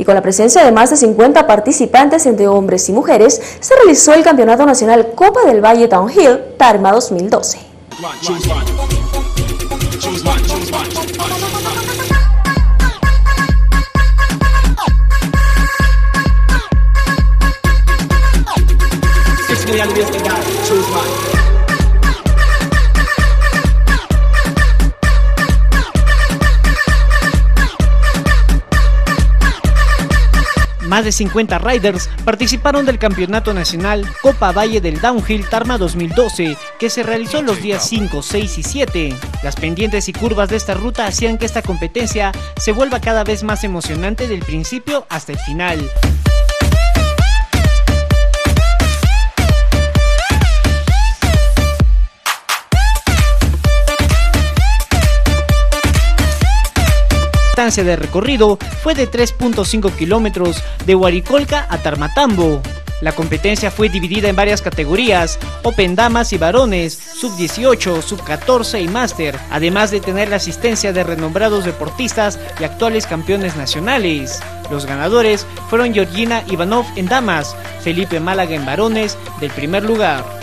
con la presencia de más de 50 participantes entre hombres y mujeres, se realizó el Campeonato Nacional Copa del Valle Downhill Tarma 2012. Más de 50 riders participaron del Campeonato Nacional Copa Valle del Downhill Tarma 2012, que se realizó los días 5, 6 y 7. Las pendientes y curvas de esta ruta hacían que esta competencia se vuelva cada vez más emocionante del principio hasta el final. La distancia de recorrido fue de 3.5 kilómetros de Huaricolca a Tarmatambo. La competencia fue dividida en varias categorías: Open Damas y Varones, Sub-18, Sub-14 y Máster, además de tener la asistencia de renombrados deportistas y actuales campeones nacionales. Los ganadores fueron Georgina Ivanov en Damas, Felipe Málaga en Varones, del primer lugar.